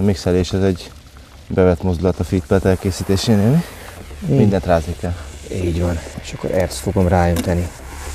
mixelés ez egy bevett mozdulat a feedpad elkészítésénél. Mindent rázni kell. Így van. És akkor ezt fogom ráönteni.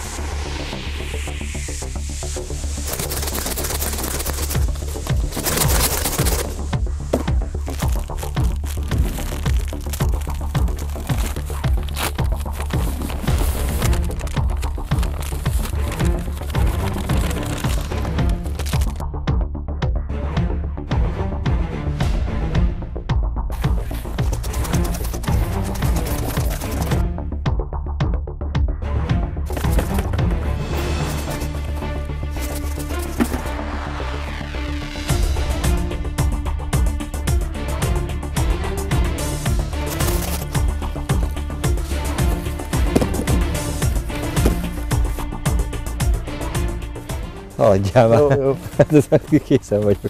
Hagyjál már. Jó. Hát ez készen vagyok.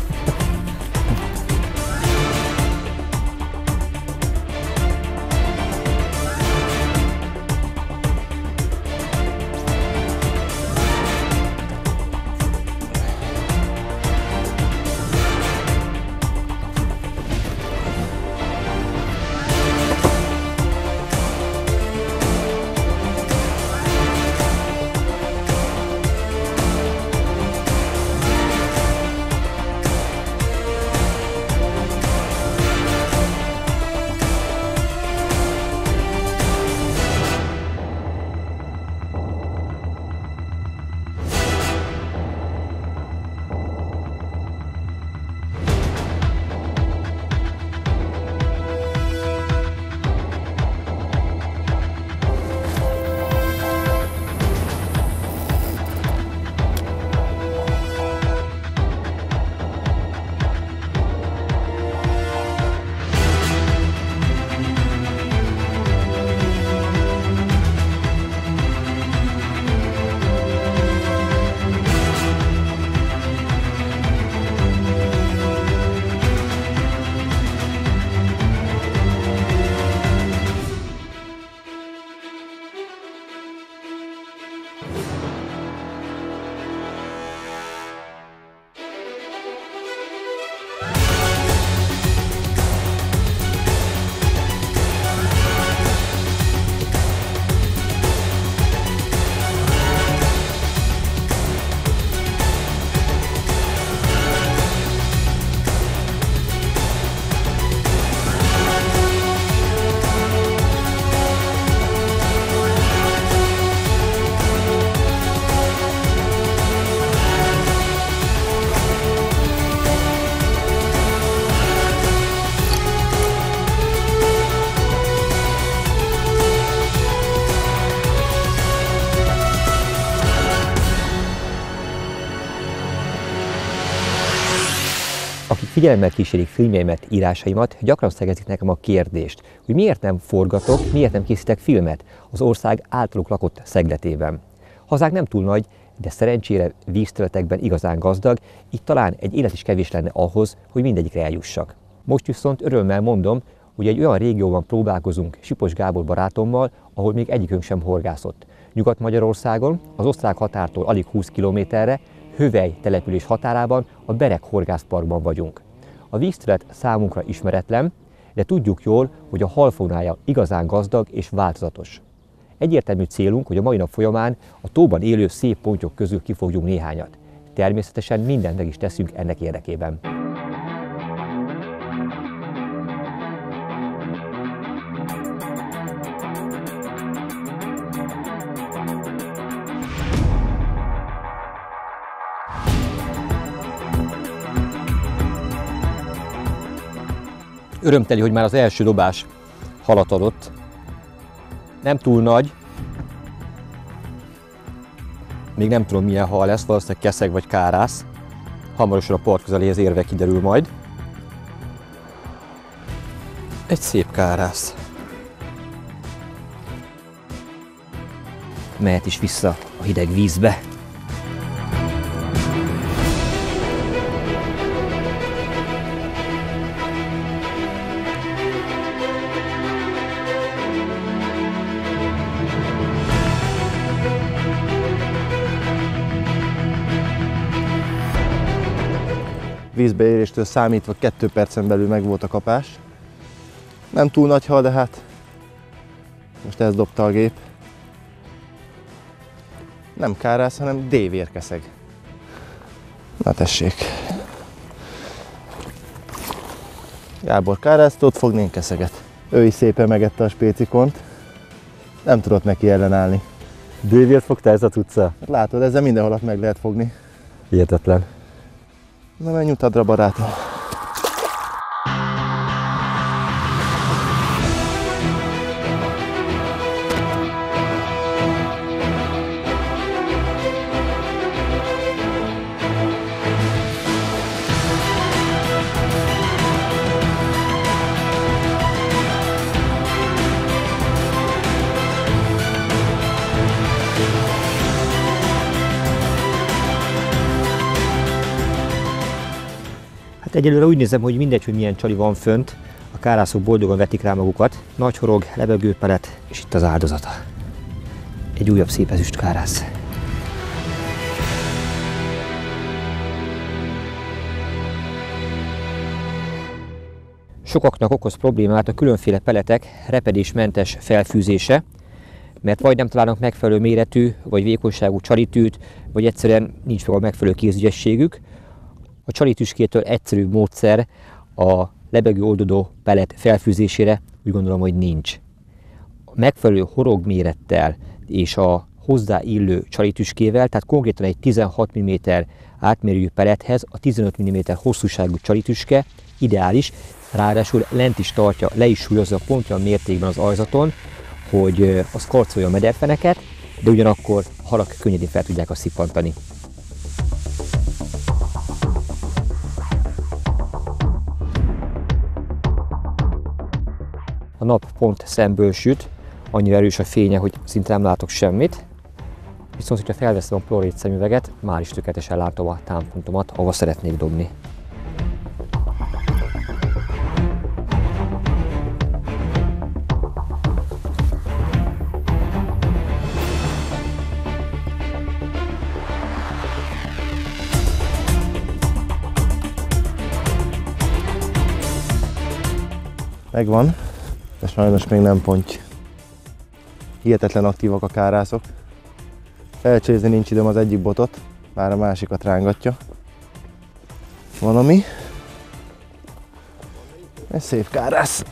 Akik figyelemmel kísérik filmjeimet, írásaimat, gyakran szegezik nekem a kérdést, hogy miért nem forgatok, miért nem készítek filmet az ország általuk lakott szegletében. Hazánk nem túl nagy, de szerencsére vízterületekben igazán gazdag, így talán egy élet is kevés lenne ahhoz, hogy mindegyikre eljussak. Most viszont örömmel mondom, hogy egy olyan régióban próbálkozunk Sipos Gábor barátommal, ahol még egyikünk sem horgászott. Nyugat-Magyarországon, az osztrák határtól alig 20 kilométerre, Hövej település határában, a Bereg horgászparkban vagyunk. A vízterület számunkra ismeretlen, de tudjuk jól, hogy a halfaunája igazán gazdag és változatos. Egyértelmű célunk, hogy a mai nap folyamán a tóban élő szép pontyok közül kifogjunk néhányat. Természetesen mindent meg is teszünk ennek érdekében. Örömteli, hogy már az első dobás halat adott. Nem túl nagy. Még nem tudom, milyen hal lesz, valószínűleg keszeg vagy kárász. Hamarosan a part közeléhez érve kiderül majd. Egy szép kárász. Mehet is vissza a hideg vízbe. vízbeéréstől számítva 2 percen belül meg volt a kapás. Nem túl nagy hal, de hát most ezt dobta a gép. Nem kárász, hanem dévérkeszeg. Na tessék. Gábor kárászt, ott fogni, én keszeget. Ő is szépen megette a spécikont. Nem tudott neki ellenállni. Dévért fogta ez a cucca? Látod, ezzel mindenhol meg lehet fogni. Hihetetlen. Na menj utadra, barátom. Egyelőre úgy nézem, hogy mindegy, hogy milyen csali van fönt, a kárászok boldogan vetik rá magukat. Nagy horog, lebegőpelet, és itt az áldozata. Egy újabb szép ezüst kárász. Sokaknak okoz problémát a különféle peletek repedésmentes felfűzése, mert vagy nem találnak megfelelő méretű vagy vékonyságú csalitűt, vagy egyszerűen nincs meg a megfelelő kézügyességük. A csalitüskétől egyszerűbb módszer a lebegő oldódó pellet felfűzésére úgy gondolom, hogy nincs. A megfelelő horogmérettel és a hozzáillő csalitüskével, tehát konkrétan egy 16 mm átmérőjű pellethez a 15 mm hosszúságú csalitüske ideális, ráadásul lent is tartja, le is súlyozza pont olyan mértékben az ajzaton, hogy az karcolja a mederfeneket, de ugyanakkor halak könnyedén fel tudják azt szippantani. A nap pont szemből süt, annyira erős a fénye, hogy szinte nem látok semmit. Viszont, hogyha felveszem a plorid szemüveget, már is tökéletesen látom a támpontomat, ahova szeretnék dobni. Megvan, de sajnos még nem ponty. Hihetetlen aktívak a kárászok. Felcsézni nincs időm az egyik botot, bár a másikat rángatja. Valami. Egy szép kárász.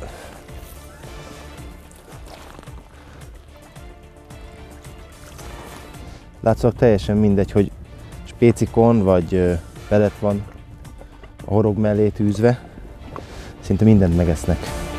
Látszólag teljesen mindegy, hogy spécikon vagy pelet van a horog mellé tűzve. Szinte mindent megesznek.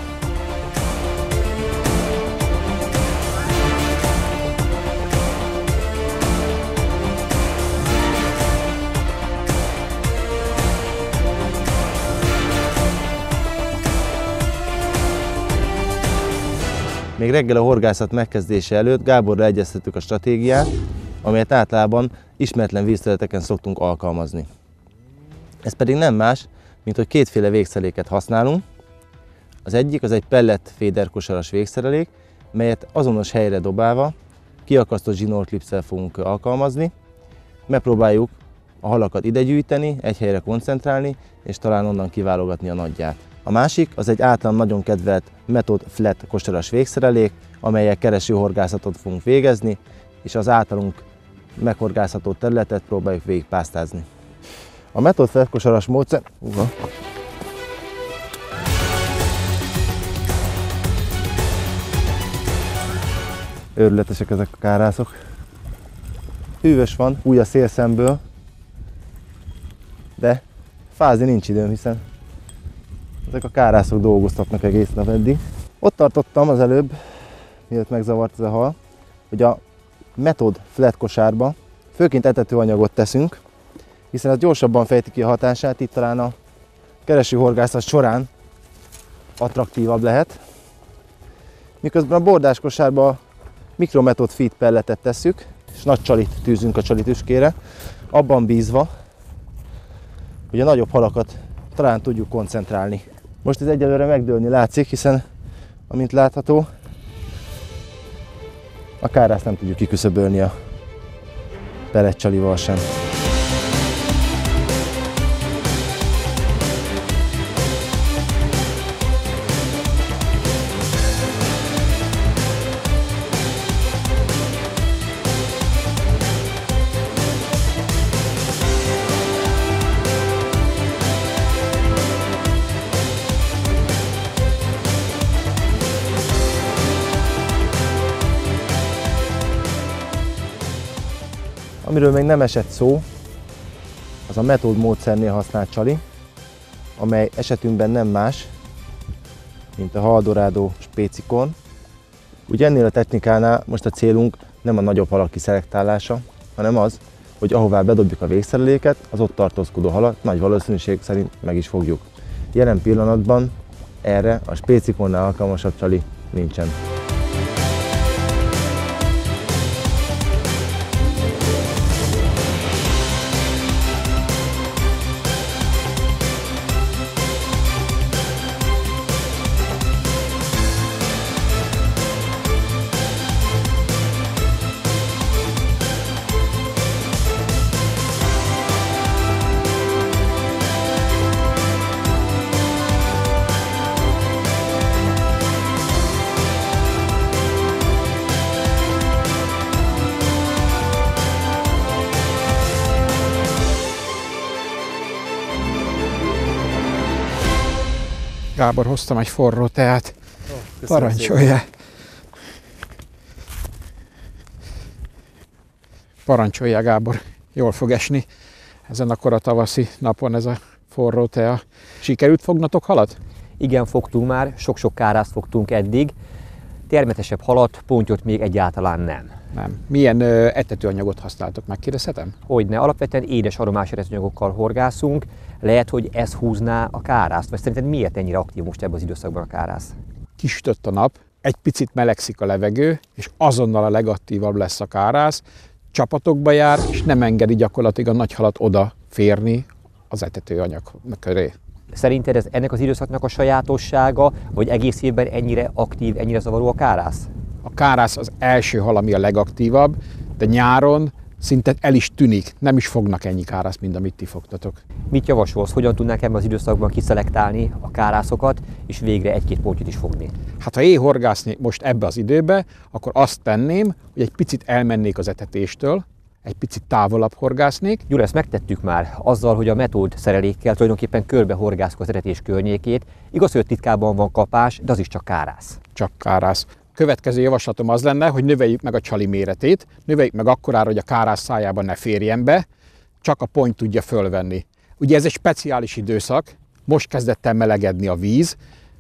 Még reggel a horgászat megkezdése előtt Gáborral egyeztettük a stratégiát, amelyet általában ismeretlen vízterületeken szoktunk alkalmazni. Ez pedig nem más, mint hogy kétféle végszeléket használunk. Az egyik az egy pellet féderkosaras végszerelék, melyet azonos helyre dobálva kiakasztott zsinórklipszel fogunk alkalmazni. Megpróbáljuk a halakat ide gyűjteni, egy helyre koncentrálni, és talán onnan kiválogatni a nagyját. A másik az egy általam nagyon kedvelt Method Flat kosaras végszerelék, amelyel keresőhorgászatot fogunk végezni, és az általunk meghorgászható területet próbáljuk végigpásztázni. A Method Flat kosaras módszer... Őrületesek ezek a kárászok. Hűvös van, új a szélszemből, de fázni nincs időm, hiszen ezek a kárászok dolgoztatnak egész nap eddig. Ott tartottam az előbb, mielőtt megzavart ez a hal, hogy a Method Flat kosárba főként etetőanyagot teszünk, hiszen az gyorsabban fejti ki a hatását, itt talán a keresőhorgászat során attraktívabb lehet. Miközben a bordás kosárba Micro-Method Feed pelletet tesszük, és nagy csalit tűzünk a csalitüskére, abban bízva, hogy a nagyobb halakat talán tudjuk koncentrálni. Most ez egyelőre megdőlni látszik, hiszen amint látható, a kárászt nem tudjuk kiküszöbölni a pelletcsalival sem. Amiről még nem esett szó, az a metód módszernél használt csali, amely esetünkben nem más, mint a Haldorado spécikon. Ugye ennél a technikánál most a célunk nem a nagyobb halak kiszelektálása, hanem az, hogy ahová bedobjuk a végszereléket, az ott tartózkodó halat nagy valószínűség szerint meg is fogjuk. Jelen pillanatban erre a spécikonnál alkalmasabb csali nincsen. Gábor, hoztam egy forró teát. Parancsolja. Parancsolja, Gábor. Jól fog esni ezen a kora tavaszi napon ez a forró tea. Sikerült fognatok halat? Igen, fogtunk már, sok-sok kárászt fogtunk eddig. Termetesebb halat, pontyot még egyáltalán nem. Nem. Milyen etetőanyagot használtok, megkérdezhetem? Hogyne, alapvetően édes aromás etetőanyagokkal horgászunk. Lehet, hogy ez húzná a kárászt, vagy szerinted miért ennyire aktív most ebben az időszakban a kárász? Kisütött a nap, egy picit melegszik a levegő, és azonnal a legaktívabb lesz a kárász. Csapatokba jár, és nem engedi gyakorlatilag a nagy halat oda férni az etetőanyag köré. Szerinted ez ennek az időszaknak a sajátossága, vagy egész évben ennyire aktív, ennyire zavaró a kárász? A kárász az első hal, ami a legaktívabb, de nyáron szinte el is tűnik, nem is fognak ennyi kárászt, mint amit ti fogtatok. Mit javasolsz, hogyan tudnánk ebben az időszakban kiszelektálni a kárászokat, és végre egy-két pontyot is fogni? Hát ha én horgásznék most ebbe az időbe, akkor azt tenném, hogy egy picit elmennék az etetéstől, egy picit távolabb horgásznék. Gyula, ezt megtettük már azzal, hogy a metód szerelékkel tulajdonképpen körbe horgászunk az etetés környékét. Igaz, hogy titkában van kapás, de az is csak kárász. Csak kárász. Következő javaslatom az lenne, hogy növeljük meg a csali méretét, növeljük meg akkorára, hogy a kárász szájában ne férjen be, csak a ponty tudja fölvenni. Ugye ez egy speciális időszak, most kezdett el melegedni a víz,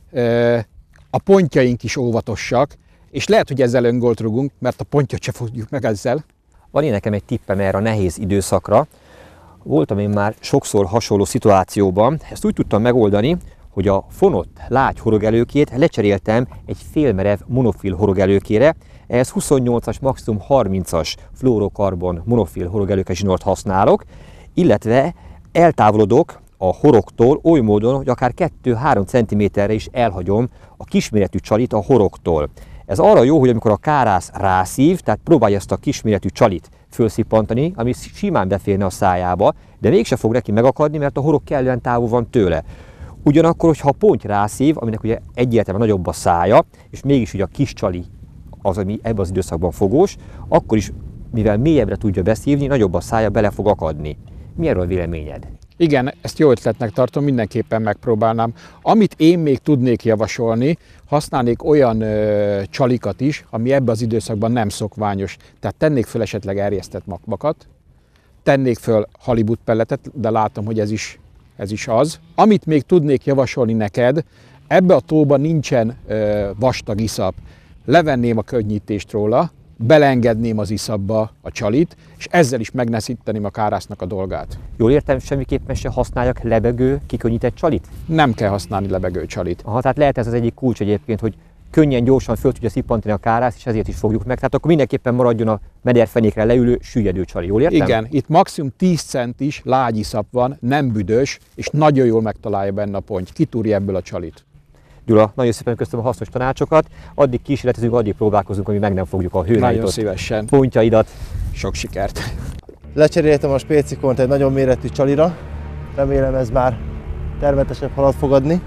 a pontjaink is óvatosak, és lehet, hogy ezzel öngolt rugunk, mert a pontyot se fogjuk meg ezzel. Van én nekem egy tippem erre a nehéz időszakra. Voltam én már sokszor hasonló szituációban, ezt úgy tudtam megoldani, hogy a fonott lágy horogelőkét lecseréltem egy félmerev monofil horogelőkére, ehhez 28-as, maximum 30-as fluorokarbon monofil horogelőke zsinort használok, illetve eltávolodok a horogtól oly módon, hogy akár 2-3 cm-re is elhagyom a kisméretű csalit a horogtól. Ez arra jó, hogy amikor a kárász rászív, tehát próbálja ezt a kisméretű csalit fölszippantani, ami simán beférne a szájába, de mégse fog neki megakadni, mert a horog kellően távol van tőle. Ugyanakkor, hogyha a ponty rászív, aminek ugye egyértelműen nagyobb a szája, és mégis ugye a kis csali az, ami ebben az időszakban fogós, akkor is, mivel mélyebbre tudja beszívni, nagyobb a szája, bele fog akadni. Mi erről a véleményed? Igen, ezt jó ötletnek tartom, mindenképpen megpróbálnám. Amit én még tudnék javasolni, használnék olyan csalikat is, ami ebben az időszakban nem szokványos. Tehát tennék föl esetleg erjesztett makbakat, tennék föl halibut pelletet, de látom, hogy ez is az. Amit még tudnék javasolni neked, ebbe a tóba nincsen vastag iszap. Levenném a könnyítést róla, beleengedném az iszapba a csalit, és ezzel is megneszíteném a kárásznak a dolgát. Jól értem, semmiképpen se használjak lebegő, kikönnyített csalit? Nem kell használni lebegő csalit. Aha, tehát lehet ez az egyik kulcs egyébként, hogy könnyen, gyorsan föl tudja szippantani a kárász, és ezért is fogjuk meg. Tehát akkor mindenképpen maradjon a mederfenékre leülő, süllyedő csali. Jól értem? Igen, itt maximum 10 centis lágy iszap van, nem büdös, és nagyon jól megtalálja benne a ponty. Kitúrja ebből a csalit. Gyula, nagyon szépen köszönöm a hasznos tanácsokat. Addig kísérletezünk, addig próbálkozunk, amíg meg nem fogjuk a hőre jutott pontyaidat. Sok sikert! Lecseréltem a spécikont egy nagyon méretű csalira. Remélem ez már termetesebb halat fog adni.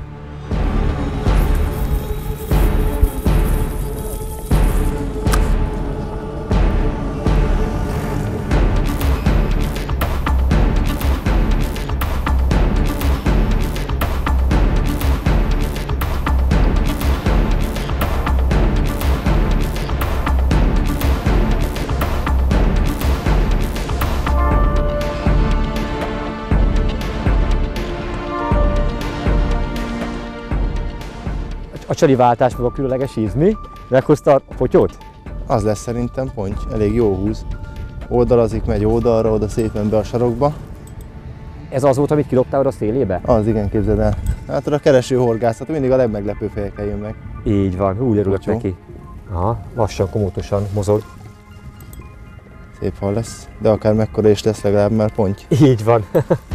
A csaliváltás meg a különleges íz, mi? Meghozta a potyót? Az lesz szerintem ponty, elég jó húz. Oldalazik, megy oldalra, oda szépen be a sarokba. Ez az volt, amit kidobtál oda a szélébe? Az, igen, képzeld el. Hát a kereső horgászat mindig a legmeglepőbb helyeken jön meg. Így van, úgy örülök Potyó. neki. Aha, lassan, komótosan mozog. Szép hal lesz, de akár mekkora is lesz, legalább már ponty. Így van.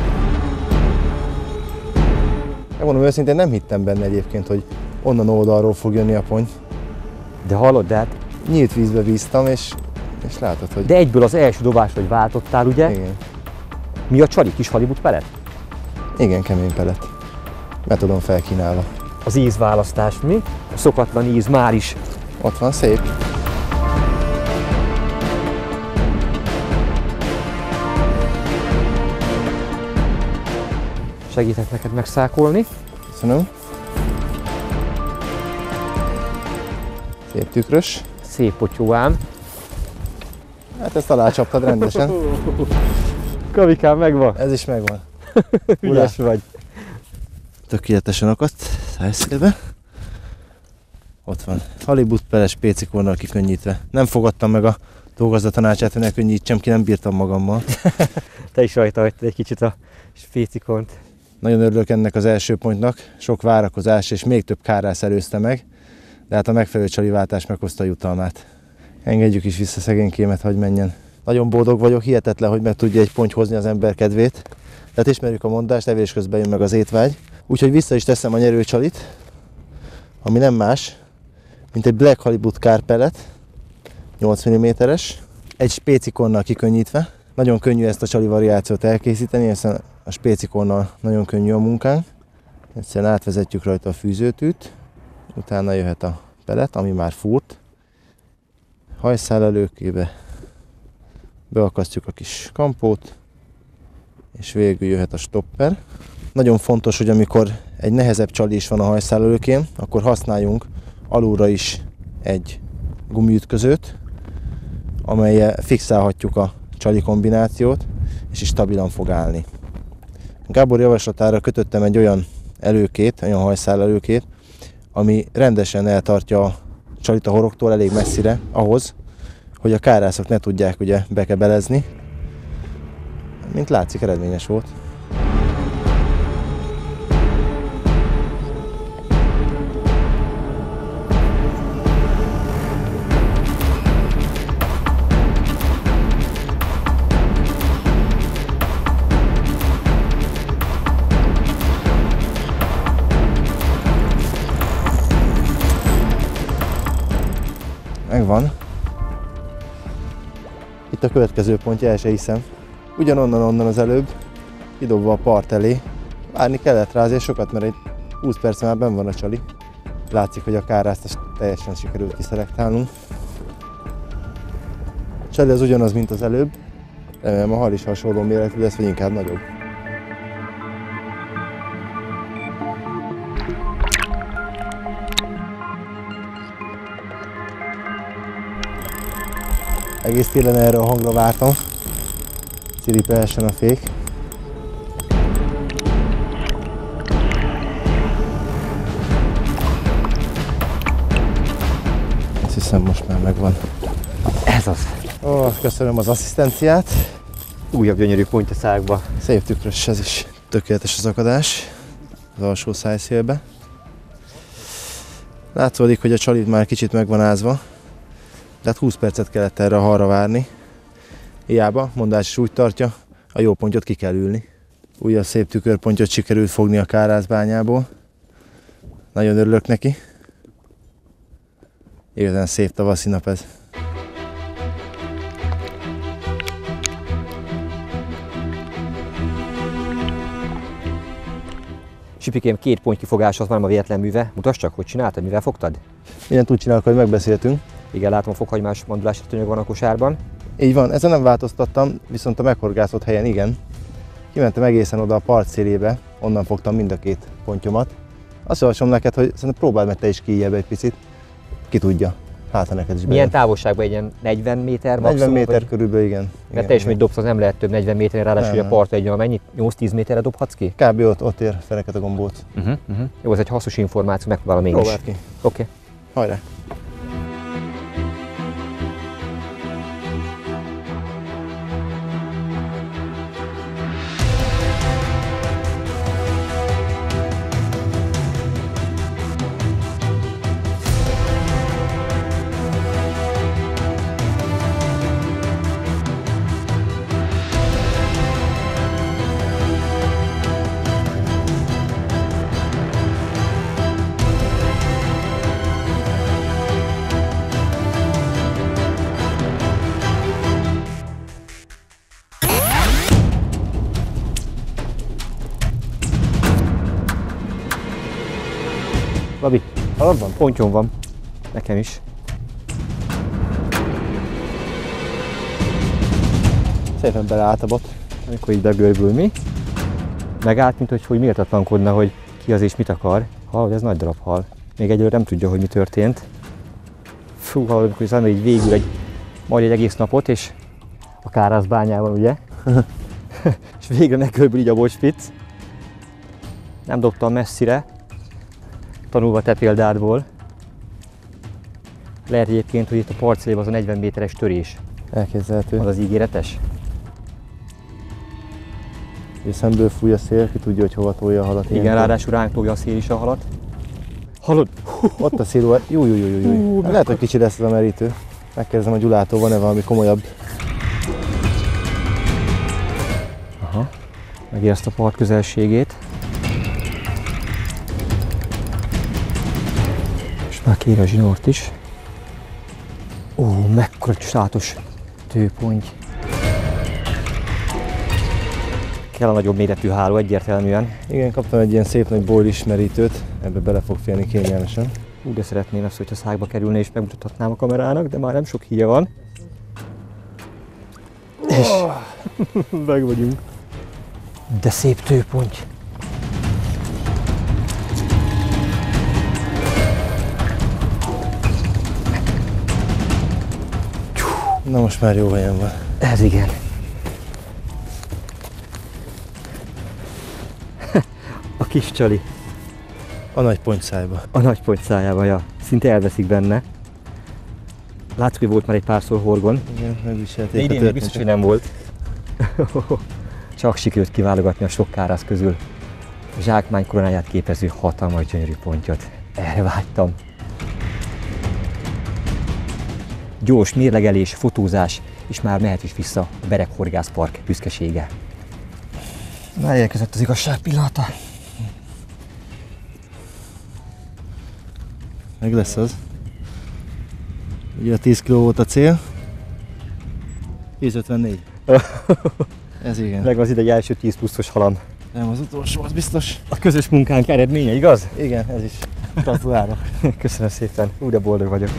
Megmondom őszintén, nem hittem benne egyébként, hogy onnan oldalról fog jönni a ponty. De hallod, de hát... Nyílt vízbe bíztam, és látod, hogy... De egyből az első dobás, hogy váltottál, ugye? Igen. Mi a csali? Kis halibut pelet? Igen, kemény pelet. Metodon felkínálva. Az ízválasztás, mi? A szokatlan íz már is. Ott van, szép. Segítek neked megszákolni. Köszönöm. Szép tükrös. Szép potyó ám. Hát ezt alácsaptad rendesen. Kavikám, megvan. Ez is megvan. Ügyes vagy. Tökéletesen akadt, szájszélbe. Ott van. Halibut peles pécikornal kikönnyítve. Nem fogadtam meg a dolgozat tanácsát, hogy ne könnyítsem ki, nem bírtam magammal. Te is rajta hagytad egy kicsit a spécikont. Nagyon örülök ennek az első pontnak. Sok várakozás és még több kárász előzte meg. De hát a megfelelő csaliváltás meghozta a jutalmát. Engedjük is vissza szegénykémet, hogy menjen. Nagyon boldog vagyok, hihetetlen, hogy meg tudja egy ponty hozni az ember kedvét. Tehát ismerjük a mondást, evés közben jön meg az étvágy. Úgyhogy vissza is teszem a nyerőcsalit, ami nem más, mint egy Black Halibut kárpelet, 8 mm-es, egy spécikonnal kikönnyítve. Nagyon könnyű ezt a csali variációt elkészíteni, hiszen a spécikonnal nagyon könnyű a munkánk. Egyszerűen átvezetjük rajta a fűzőtűt, utána jöhet a pelet, ami már fúrt. Hajszál előkébe beakasztjuk a kis kampót, és végül jöhet a stopper. Nagyon fontos, hogy amikor egy nehezebb csali is van a hajszálelőkén, akkor használjunk alulra is egy gumiütközőt, amellyel fixálhatjuk a csali kombinációt, és is stabilan fog állni. Gábor javaslatára kötöttem egy olyan előkét, olyan hajszálelőkét, ami rendesen eltartja a csalit a horogtól elég messzire, ahhoz, hogy a kárászok ne tudják ugye bekebelezni. Mint látszik, eredményes volt. Megvan. Itt a következő pontja, el se hiszem. Ugyanonnan az előbb, kidobva a part elé. Várni kellett rá azért sokat, mert egy 20 perc már benn van a csali. Látszik, hogy a kárászt teljesen sikerült kiszelektálnunk. A csali az ugyanaz, mint az előbb. Remélem a hal is hasonló méretű lesz, vagy inkább nagyobb. Egész télen erre a hangra vártam. Ciripelhessen a fék. Azt hiszem, most már megvan. Ez az. Ó, köszönöm az asszisztenciát. Újabb gyönyörű ponty a szágba. Szép tükrös ez is. Tökéletes az akadás az alsó szájszélbe. Látszódik, hogy a csalit már kicsit meg van ázva. Tehát 20 percet kellett erre a halra várni. Hiába, mondás is úgy tartja, a jó pontyot ki kell ülni. Újabb szép tükörpontyot sikerült fogni a kárászbányából. Nagyon örülök neki. Igazán szép tavaszi nap ez. Sipikém, 2 ponty kifogás az már ma véletlen műve. Mutasd csak, hogy csináltad, mivel fogtad? Mindent úgy csinálok, hogy megbeszéltünk. Igen, látom, a fokhagymás mandulási anyag van a kosárban. Így van, ezen nem változtattam, viszont a meghorgászott helyen igen. Kimentem egészen oda a part szélébe, onnan fogtam mind a 2 pontyomat. Azt javaslom neked, hogy szerintem próbáld meg te is kijjebb egy picit. Ki tudja. Hát, ha neked is Milyen távolságban, egy ilyen 40 méter maximum? 40 méter vagy? körülbelül, igen. Mert teljesen, hogy dobsz, az nem lehet több 40 méterre, ráadásul Nem, a partra egy mennyit? 8-10 méterre dobhatsz ki? Kb. ott ér Fekete-Gombóc. Jó, ez egy hasznos információ, megpróbálom mégis. Próbáld ki. Oké. Hajrá! Gabi, Halad van? pontyom van. Nekem is. Szépen beleállt a bot. Amikor így begörbül, mi? Megállt, mint hogy méltatlankodna, hogy ki az és mit akar. Hallod, ez nagy darab hal. Még egyelőre nem tudja, hogy mi történt. Fú, hallod, amikor az ember így végül majd egy egész napot, és a Kárászbányában, ugye? És végre megörbül így a bocspic. Nem dobtam messzire, tanulva te példádból. Lehet egyébként, hogy itt a parcellében az a 40 méteres törés. Elképzelhető. Az az ígéretes? És szemből fúj a szél, ki tudja, hogy hova tolja a halat. Igen, ilyenkor. ráadásul ránk tolja a szél is a halat. Hallod? Ott a sziluett. Júj. Lehet, hogy kicsi lesz ez a merítő. Megkérdezem a Gyulától, van-e valami komolyabb. Aha. Megérezte a part közelségét. És már kér a zsinort is. Ó, mekkora csátos tőponty. Kell a nagyobb méretű háló egyértelműen. Igen, kaptam egy ilyen szép nagy bólis merítőt. Ebbe bele fog férni kényelmesen. Úgy de szeretném ezt, hogyha szájba kerülne és megmutathatnám a kamerának, de már nem sok híja van. És meg vagyunk. De szép tőponty. Na most már jó helyen van. Ez igen. A kis csali. A nagy pontyszájba. A nagy pontyszájába, ja. Szinte elveszik benne. Látszik, hogy volt már egy párszor horgon. Igen, megviselték De a idén még biztos, hogy nem volt. Csak sikerült kiválogatni a sok kárász közül a zsákmány koronáját képező hatalmas gyönyörű pontyot. Erre vágytam. Gyors mérlegelés, fotózás, és már mehet is vissza a Bereg Horgászpark büszkesége. Már érkezett az igazság pillanata. Meg lesz az. Ugye a 10 kg volt a cél. 10,54. Ez igen. Meg az idei első 10 pluszos halam. Nem az utolsó, az biztos. A közös munkánk eredménye, igaz? Igen, ez is. Gratulálok. Köszönöm szépen, úgy de boldog vagyok.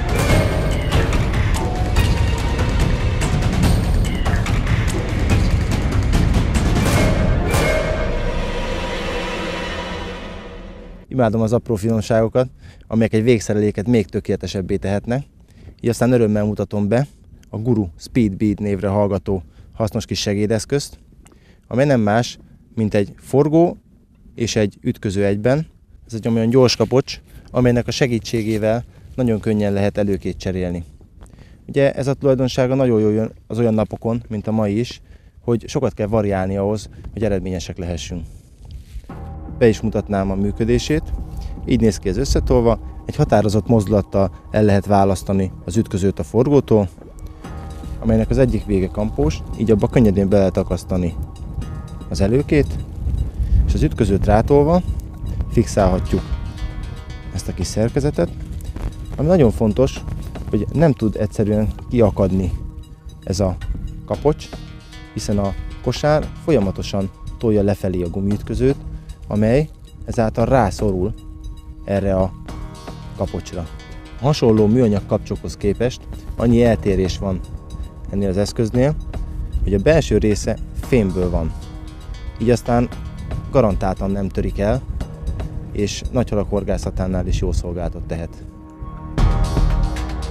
Imádom az apró finomságokat, amelyek egy végszereléket még tökéletesebbé tehetnek. Így aztán örömmel mutatom be a Guru Speed Bead névre hallgató hasznos kis segédeszközt, amely nem más, mint egy forgó és egy ütköző egyben. Ez egy olyan gyors kapocs, amelynek a segítségével nagyon könnyen lehet előkét cserélni. Ugye ez a tulajdonsága nagyon jól jön az olyan napokon, mint a mai is, hogy sokat kell variálni ahhoz, hogy eredményesek lehessünk. Be is mutatnám a működését. Így néz ki ez összetolva. Egy határozott mozdulattal el lehet választani az ütközőt a forgótól, amelynek az egyik vége kampós, így abba könnyedén be lehet akasztani az előkét, és az ütközőt rátolva fixálhatjuk ezt a kis szerkezetet, ami nagyon fontos, hogy nem tud egyszerűen kiakadni ez a kapocs, hiszen a kosár folyamatosan tolja lefelé a gumiütközőt, amely ezáltal rászorul erre a kapocsra. A hasonló műanyag kapcsokhoz képest annyi eltérés van ennél az eszköznél, hogy a belső része fémből van. Így aztán garantáltan nem törik el, és nagyhalak horgászatánál is jó szolgálatot tehet.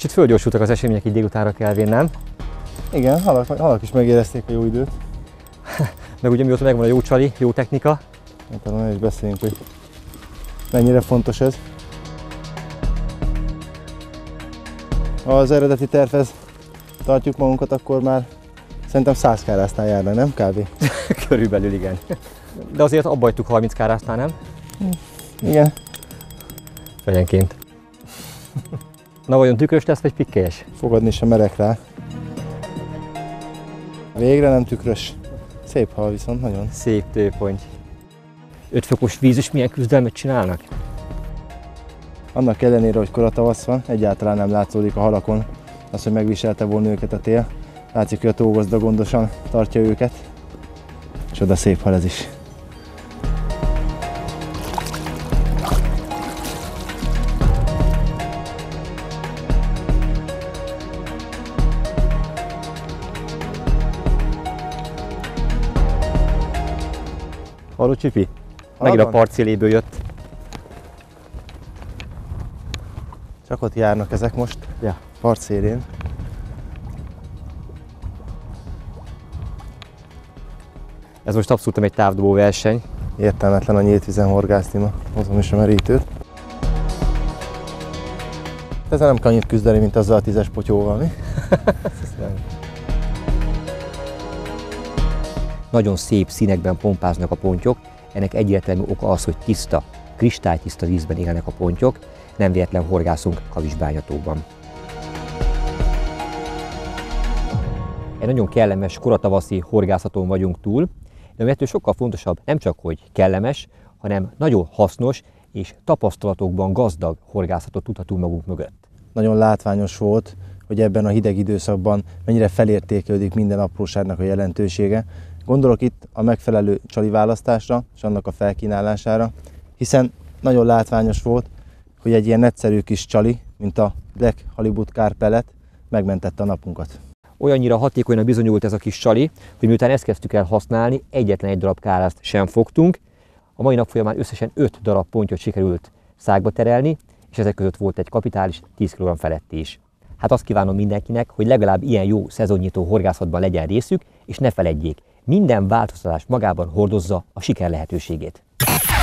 Kicsit fölgyorsultak az események így délutánra kelvén, nem? Igen, halak is megérezték a jó időt. Meg ugye mióta megvan a jó csali, jó technika. Hát arra is beszéljünk, hogy mennyire fontos ez. Ha az eredeti tervhez tartjuk magunkat, akkor már szerintem 100 kárásznál járna, nem kb? Körülbelül igen. De azért abba hagytuk 30 kárásznál, nem? Igen. Fejenként. Na vajon tükrös lesz, vagy pikkelyes? Fogadni sem merek rá. Végre nem tükrös. Szép hal viszont, nagyon. Szép tőponty. 5 fokos víz is milyen küzdelmet csinálnak? Annak ellenére, hogy kora tavasz van, egyáltalán nem látszódik a halakon az, hogy megviselte volna őket a tél. Látszik, hogy a tógazda gondosan tartja őket. És oda szép hal ez is. Halló Csipi? Megint a partszéléből jött. Csak ott járnak ezek most, Ja. partszélén. Ez most abszolút egy távdobó verseny. Értelmetlen a nyílt vízen horgászni ma. Hozom is a merítőt. Ezzel nem kell annyit küzdeni, mint azzal a 10-es potyóval, mi? Nagyon szép színekben pompáznak a pontyok, ennek egyértelmű oka az, hogy tiszta, kristálytiszta vízben élnek a pontyok, nem véletlen horgászunk Kavics-bányatóban. Egy nagyon kellemes koratavaszi horgászaton vagyunk túl, de ami ettől sokkal fontosabb, nem csak hogy kellemes, hanem nagyon hasznos és tapasztalatokban gazdag horgászatot tudhatunk magunk mögött. Nagyon látványos volt, hogy ebben a hideg időszakban mennyire felértékelődik minden apróságnak a jelentősége. Gondolok itt a megfelelő csali választásra és annak a felkínálására, hiszen nagyon látványos volt, hogy egy ilyen egyszerű kis csali, mint a Black Halibut Carp megmentette a napunkat. Olyannyira hatékonynak bizonyult ez a kis csali, hogy miután ezt kezdtük el használni, egyetlen egy darab kárászt sem fogtunk. A mai nap folyamán összesen 5 darab pontyot sikerült szágba terelni, és ezek között volt egy kapitális 10 kg feletti is. Hát azt kívánom mindenkinek, hogy legalább ilyen jó szezonnyitó horgászatban legyen részük, és ne feledjék, minden változtatás magában hordozza a siker lehetőségét.